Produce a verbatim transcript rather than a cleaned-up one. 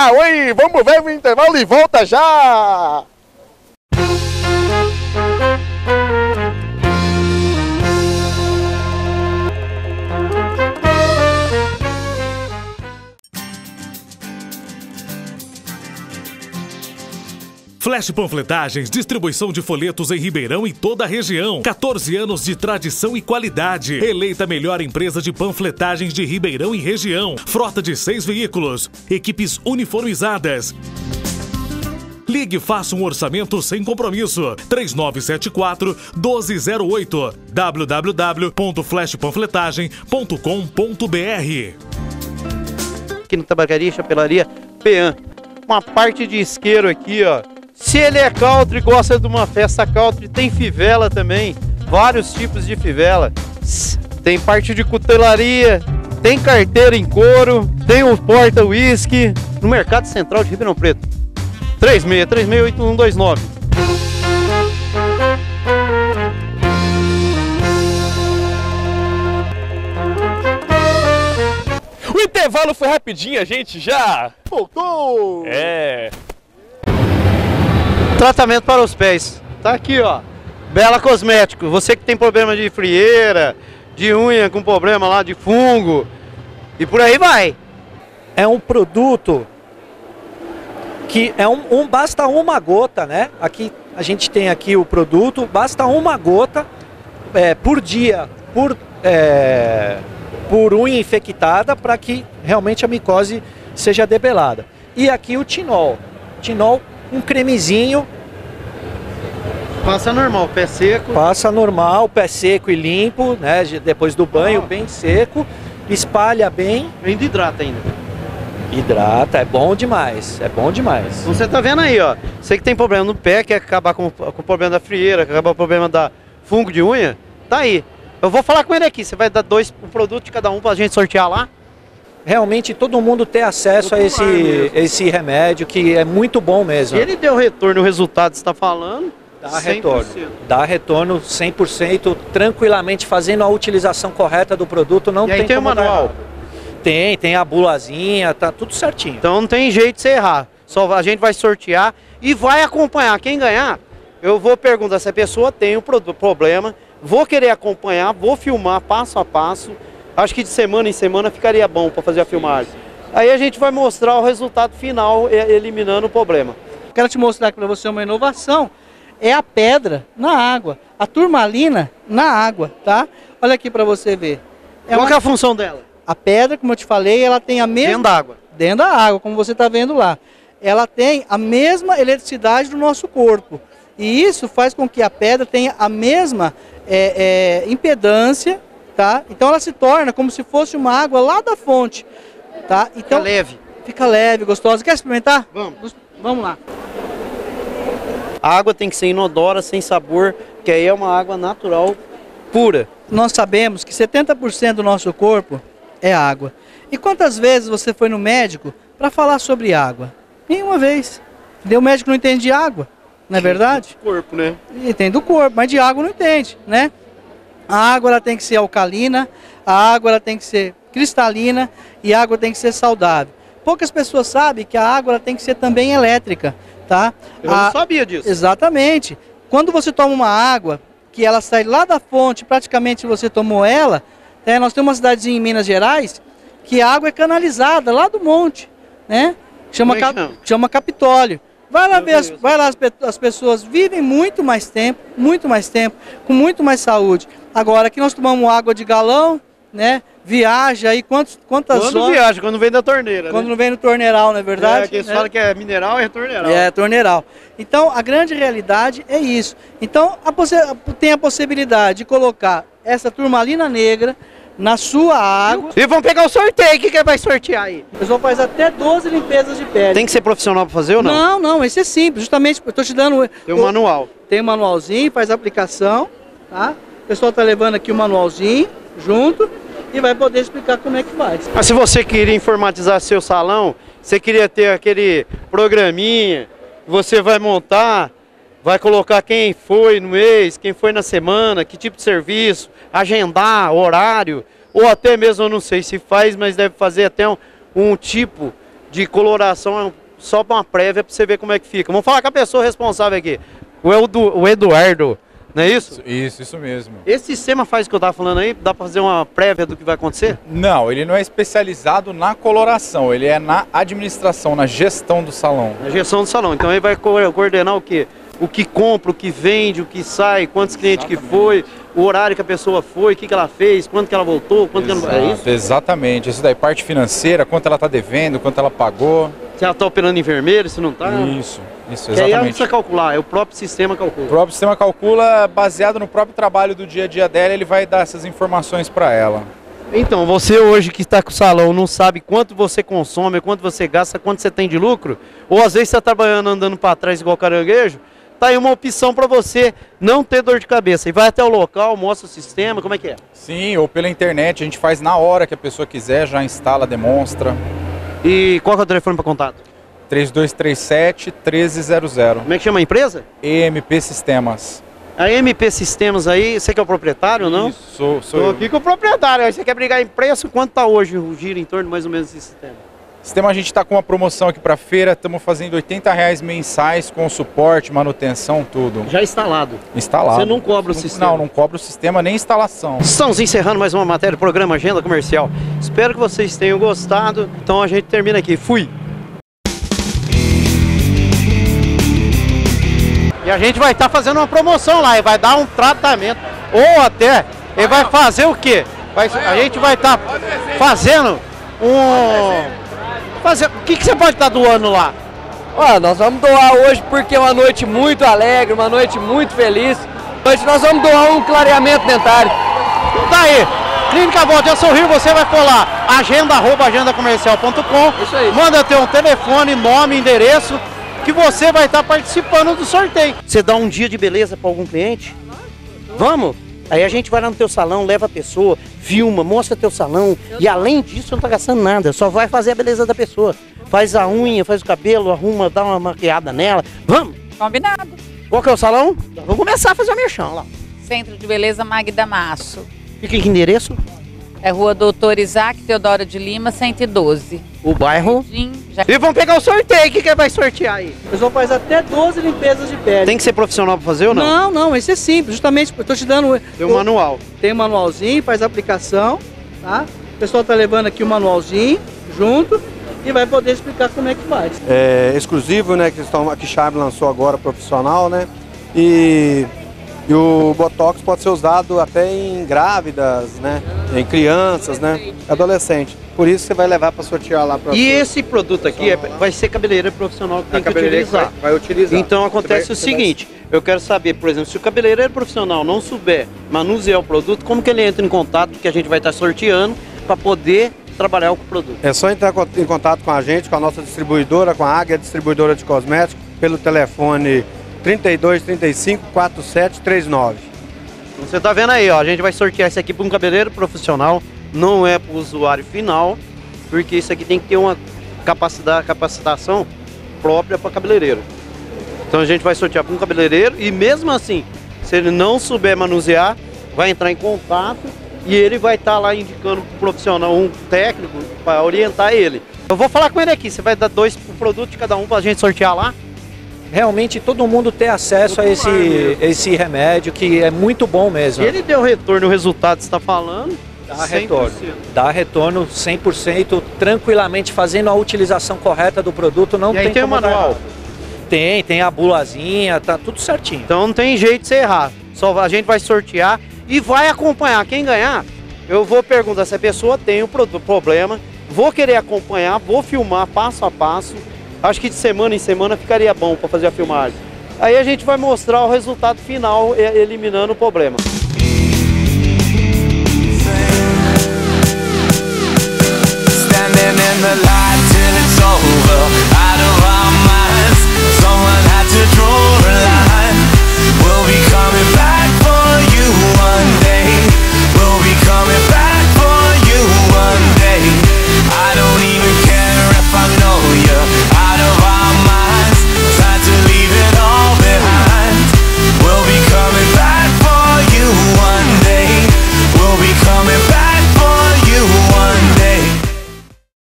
Oi, vamos ver o intervalo e volta já! Flash Panfletagens, distribuição de folhetos em Ribeirão e toda a região. quatorze anos de tradição e qualidade. Eleita melhor empresa de panfletagens de Ribeirão e região. Frota de seis veículos. Equipes uniformizadas. Ligue e faça um orçamento sem compromisso. três nove sete quatro, um dois zero oito. w w w ponto flash panfletagem ponto com ponto b r. Aqui no Tabacaria, Chapelaria, Pean. Uma parte de isqueiro aqui, ó. Se ele é country, gosta de uma festa country, tem fivela também, vários tipos de fivela. Tem parte de cutelaria, tem carteira em couro, tem o porta whisky, no Mercado Central de Ribeirão Preto. três seis três seis oito um dois nove. O intervalo foi rapidinho, a gente já voltou! É... Tratamento para os pés. Tá aqui, ó. Bela Cosmético. Você que tem problema de frieira, de unha com problema lá de fungo e por aí vai. É um produto que é um, um basta uma gota, né? Aqui a gente tem aqui o produto, basta uma gota é, por dia, por é, por unha infectada, para que realmente a micose seja debelada. E aqui o Tinol, Tinol um cremezinho. Passa normal, pé seco. Passa normal, pé seco e limpo, né? Depois do banho, ah. bem seco. Espalha bem. Ainda hidrata ainda. Hidrata, é bom demais, é bom demais. Você tá vendo aí, ó. Você que tem problema no pé, quer acabar com, com o problema da frieira, quer acabar com o problema da fungo de unha, tá aí. Eu vou falar com ele aqui, você vai dar dois um produto de cada um pra gente sortear lá. Realmente todo mundo ter acesso a esse, esse remédio, que é muito bom mesmo. Ele deu retorno, o resultado você está falando? Dá retorno. Dá retorno cem por cento, tranquilamente, fazendo a utilização correta do produto. Não e aí tem tem o manual? Tem, tem a bulazinha, tá tudo certinho. Então não tem jeito de você errar. Só a gente vai sortear e vai acompanhar. Quem ganhar, eu vou perguntar se a pessoa tem o problema, vou querer acompanhar, vou filmar passo a passo. Acho que de semana em semana ficaria bom para fazer a filmagem. Aí a gente vai mostrar o resultado final, eliminando o problema. Quero te mostrar aqui para você uma inovação. É a pedra na água, a turmalina na água, tá? Olha aqui para você ver. É Qual uma... que é a função dela? A pedra, como eu te falei, ela tem a mesma... Dentro da água. Dentro da água, como você está vendo lá. Ela tem a mesma eletricidade do nosso corpo. E isso faz com que a pedra tenha a mesma é, é, impedância, tá? Então ela se torna como se fosse uma água lá da fonte, tá? Então, fica leve. Fica leve, gostosa. Quer experimentar? Vamos. Vamos lá. A água tem que ser inodora, sem sabor, que aí é uma água natural, pura. Nós sabemos que setenta por cento do nosso corpo é água. E quantas vezes você foi no médico para falar sobre água? Nenhuma vez. O médico não entende de água, não é verdade? Do corpo, né? Entende do corpo, mas de água não entende, né? A água ela tem que ser alcalina, a água ela tem que ser cristalina e a água tem que ser saudável. Poucas pessoas sabem que a água ela tem que ser também elétrica, tá? Eu a... não sabia disso. Exatamente. Quando você toma uma água, que ela sai lá da fonte, praticamente você tomou ela, né? Nós temos uma cidadezinha em Minas Gerais, que a água é canalizada lá do monte, né? Chama, cap... chama Capitólio. Vai lá ver, as, vai lá as, as pessoas vivem muito mais tempo, muito mais tempo, com muito mais saúde. Agora aqui nós tomamos água de galão, né? Viaja aí quantos, quantas Quando horas... viaja, quando vem da torneira, Quando né? não vem no torneiral, não é verdade? É, que eles é. falam que é mineral, é torneiral. É, torneiral. Então, a grande realidade é isso. Então, a tem a possibilidade de colocar essa turmalina negra na sua água. E vamos pegar o sorteio, o que que vai sortear aí? O pessoal faz até doze limpezas de pele. Tem que ser profissional para fazer ou não? Não, não, esse é simples. Justamente, eu estou te dando... Tem um manual. Tem um manualzinho, faz a aplicação, tá? O pessoal está levando aqui o manualzinho junto e vai poder explicar como é que faz. Mas se você queria informatizar seu salão, você queria ter aquele programinha, você vai montar, vai colocar quem foi no mês, quem foi na semana, que tipo de serviço, agendar, horário, ou até mesmo, eu não sei se faz, mas deve fazer até um, um tipo de coloração só para uma prévia para você ver como é que fica. Vamos falar com a pessoa responsável aqui, o, Edu, o Eduardo, não é isso? Isso, isso mesmo. Esse sistema faz o que eu estava falando aí? Dá para fazer uma prévia do que vai acontecer? Não, ele não é especializado na coloração, ele é na administração, na gestão do salão. Na gestão do salão, então ele vai coordenar o quê? O que compra, o que vende, o que sai, quantos clientes que foi, o horário que a pessoa foi, o que, que ela fez, quanto que ela voltou, quanto Exato, que ela... É isso? Exatamente, isso daí, parte financeira, quanto ela está devendo, quanto ela pagou. Se ela está operando em vermelho, se não está... Isso, isso, que aí ela não exatamente. precisa calcular, é o próprio sistema calcula. O próprio sistema calcula, baseado no próprio trabalho do dia a dia dela, ele vai dar essas informações para ela. Então, você hoje que está com o salão não sabe quanto você consome, quanto você gasta, quanto você tem de lucro, ou às vezes você está trabalhando andando para trás igual caranguejo, tá aí uma opção para você não ter dor de cabeça. E vai até o local, mostra o sistema, como é que é? Sim, ou pela internet, a gente faz na hora que a pessoa quiser, já instala, demonstra. E qual que é o telefone para contato? três dois três sete, um três zero zero. Como é que chama a empresa? E M P Sistemas. A M P Sistemas aí, você que é o proprietário ou não? Isso, sou, sou Tô eu. aqui com o proprietário, aí você quer brigar em preço, quanto tá hoje o giro em torno mais ou menos desse sistema? Sistema, a gente está com uma promoção aqui para feira, estamos fazendo oitenta reais mensais com suporte, manutenção, tudo. Já instalado. Instalado. Você não cobra o não, sistema? Não, não cobra o sistema nem instalação. Estamos encerrando mais uma matéria do programa Agenda Comercial. Espero que vocês tenham gostado. Então a gente termina aqui. Fui! E a gente vai estar tá fazendo uma promoção lá, e vai dar um tratamento. Ou até, ele vai fazer o quê? Vai, a gente vai estar tá fazendo um... Fazer, o que, que você pode estar tá doando lá? Ó, nós vamos doar hoje porque é uma noite muito alegre, uma noite muito feliz. Hoje nós vamos doar um clareamento dentário. Daí, Clínica Volta a Sorrir, você vai colar agenda, arroba agenda comercial ponto com. Isso aí. Manda ter um telefone, nome, endereço, que você vai estar participando do sorteio. Você dá um dia de beleza para algum cliente? Vamos? Aí a gente vai lá no teu salão, leva a pessoa, filma, mostra teu salão. E além disso, não tá gastando nada, só vai fazer a beleza da pessoa. Faz a unha, faz o cabelo, arruma, dá uma maquiada nela. Vamos? Combinado. Qual que é o salão? Vamos começar a fazer o merchan lá. Centro de Beleza Magda Masso. Fica em que endereço? É Rua Doutor Isaac Teodoro de Lima, cento e doze. O bairro? Sim, já... E vamos pegar o sorteio, o que, que vai sortear aí? O pessoal faz até doze limpezas de pele. Tem que ser profissional para fazer ou não? Não, não, esse é simples. Justamente, eu tô te dando... Tem um manual. Tem um manualzinho, faz a aplicação, tá? O pessoal tá levando aqui o manualzinho junto e vai poder explicar como é que faz. É exclusivo, né, que, estão, que Charme lançou agora, profissional, né? E, e o Botox pode ser usado até em grávidas, né? Em crianças, né? Adolescente. Por isso você vai levar para sortear lá para. E esse produto aqui é, vai ser cabeleireiro profissional que tem que utilizar. Vai, vai utilizar. Então acontece vai, o seguinte, vai... eu quero saber, por exemplo, se o cabeleireiro profissional não souber manusear o produto, como que ele entra em contato, que a gente vai estar sorteando, para poder trabalhar com o produto? É só entrar em contato com a gente, com a nossa distribuidora, com a Águia Distribuidora de Cosméticos, pelo telefone trinta e dois, trinta e cinco, quarenta e sete, trinta e nove. Você tá vendo aí, ó, a gente vai sortear isso aqui para um cabeleireiro profissional, não é para o usuário final, porque isso aqui tem que ter uma capacidade, capacitação própria para cabeleireiro. Então a gente vai sortear para um cabeleireiro e mesmo assim, se ele não souber manusear, vai entrar em contato e ele vai estar tá lá indicando para o profissional, um técnico, para orientar ele. Eu vou falar com ele aqui, você vai dar dois produtos de cada um para a gente sortear lá? Realmente todo mundo ter acesso a esse, esse remédio, que é muito bom mesmo. E ele deu retorno, o resultado que você está falando? Dá retorno. Dá retorno cem por cento, tranquilamente, fazendo a utilização correta do produto. Não e aí tem tem o manual? Tem, tem a bulazinha, tá tudo certinho. Então não tem jeito de você errar. Só a gente vai sortear e vai acompanhar. Quem ganhar, eu vou perguntar se a pessoa tem o problema, vou querer acompanhar, vou filmar passo a passo. Acho que de semana em semana ficaria bom para fazer a filmagem. Aí a gente vai mostrar o resultado final, eliminando o problema.